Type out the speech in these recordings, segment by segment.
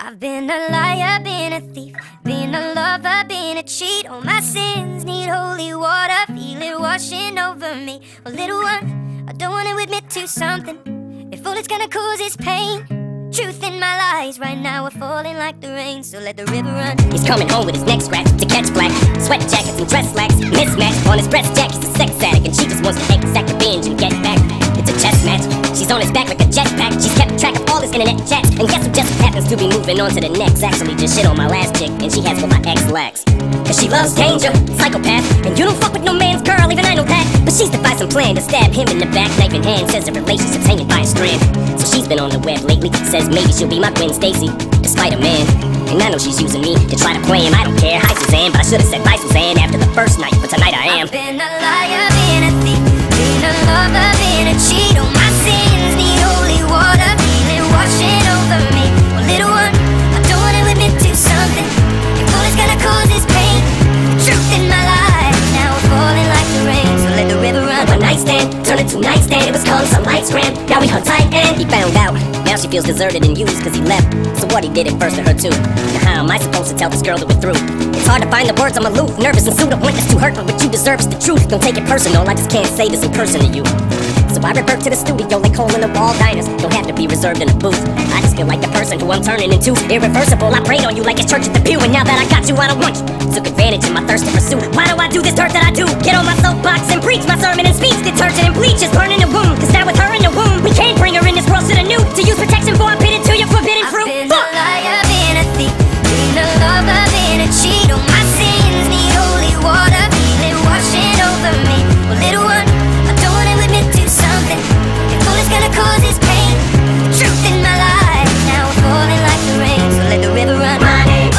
I've been a liar, been a thief, been a lover, been a cheat. All my sins need holy water, feel it washing over me. Well, little one, I don't want to admit to something. If all it's gonna cause is pain, truth in my lies right now are falling like the rain, so let the river run. He's coming home with his neck scratched to catch black sweat jackets and dress slacks, mismatched on his breast jack. He's a sex addict and she just wants to exact revenge and get back. It's a chess match. She's on his back like a jetpack. She's kept track of all his internet chats, and guess who just happens to be moving on to the next? Actually just shit on my last chick, and she has what my ex lacks. Cause she loves danger, psychopath, and you don't fuck with no man's girl, even I know that. But she's devised some plan to stab him in the back, knife in hand, says the relationship's hanging by a strand. So she's been on the web lately, says maybe she'll be my Gwen Stacy, despite a man. And I know she's using me to try to play him, I don't care. Hi Suzanne, but I should've said bye Suzanne after the first night, but tonight I am. I've been a liar, been a thief, been a lover, been a cheat. All my sins need holy water, feel it washing over me. Well, little one, I don't want to admit to something. If all it's gonna cause is pain, truth in my life now we're falling like the rain, so let the river run. One night stand turned into nightstand. It was called some lights gram. Now we hung tight and he found out. Now she feels deserted and used cause he left. So what, he did it first to her too. Now how am I supposed to tell this girl that we're through? It's hard to find the words, I'm aloof, nervous and sued. I want this to hurt, but what you deserve is the truth. Don't take it personal, I just can't say this in person to you. So I revert to the studio like hole in the wall diners. Don't have to be reserved in a booth. I just feel like the person who I'm turning into. Irreversible, I prayed on you like it's church at the pew. And now that I got you, I don't want you. Took advantage of my thirst to pursue. Why do I do this dirt that I do? Get on my soapbox and preach my sermon and speech. Detergent and bleach is burning the womb. Cause now with her in the womb, we can't bring her in this world to the new. To use protection for I'm pitted to your forbidden fruit. I've been a liar, been a thief, been a lover, been a cheat. All my sins need holy water, feel it washing over me. Well, little one, I don't want to admit to something. If all it's gonna cause is pain, truth in my life now we're falling like the rain, so let the river run. My name's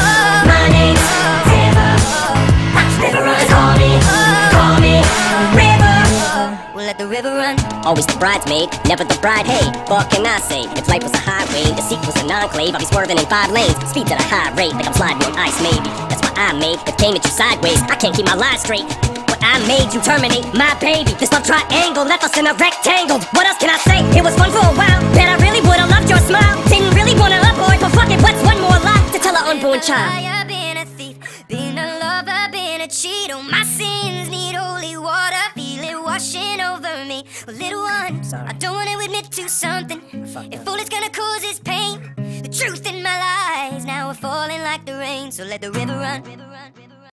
River. River run. Call me River. We'll let the river run. Always the bridesmaid, never the bride. Hey, what can I say? If life was a highway, the seat was an enclave, I'll be swerving in 5 lanes, speed at a high rate, like I'm sliding on ice maybe. That's what I made, it came at you sideways. I can't keep my lies straight. What I made you terminate my baby. This love triangle left us in a rectangle. What else can I say? It was fun for a while, bet I really would've loved your smile. Didn't really wanna love boy, but fuck it, what's one more lie to tell an unborn child? Been a thief, been a lover, been a cheat. All my sins need holy water, feel it washing over me. Well, little one, I don't want to admit to something. If all it's gonna cause is pain, the truth in my lies now we're falling like the rain, so let the river run.